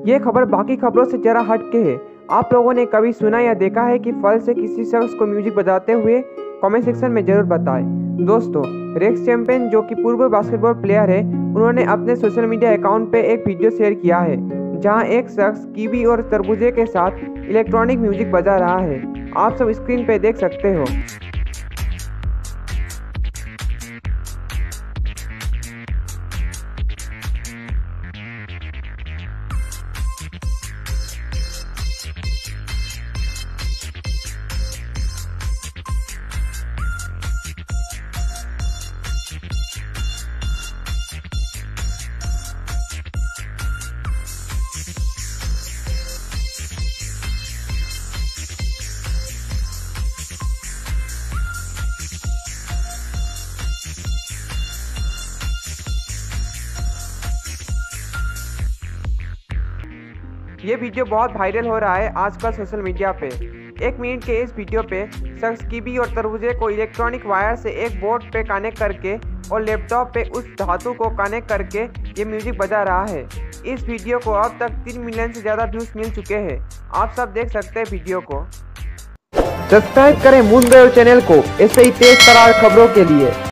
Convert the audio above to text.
ये खबर बाकी खबरों से जरा हटके है। आप लोगों ने कभी सुना या देखा है कि फल से किसी शख्स को म्यूजिक बजाते हुए? कमेंट सेक्शन में जरूर बताएं। दोस्तों, रेक्स चैंपियन जो कि पूर्व बास्केटबॉल प्लेयर है, उन्होंने अपने सोशल मीडिया अकाउंट पे एक वीडियो शेयर किया है जहां एक शख्स कीवी और तरबूजे के साथ इलेक्ट्रॉनिक म्यूजिक बजा रहा है। आप सब स्क्रीन पे देख सकते हो। ये वीडियो बहुत वायरल हो रहा है आजकल सोशल मीडिया पे। 1 मिनट के इस वीडियो पे शख्स कीवी और तरबूजे को इलेक्ट्रॉनिक वायर से एक बोर्ड पे कनेक्ट करके और लैपटॉप पे उस धातु को कनेक्ट करके ये म्यूजिक बजा रहा है। इस वीडियो को अब तक 3 मिलियन से ज़्यादा व्यूज़ मिल चुके हैं। आप सब देख सकते हैं वीडियो को। सब्सक्राइब करें मून वेव चैनल को ऐसे ही तेज तरार खबरों के लिए।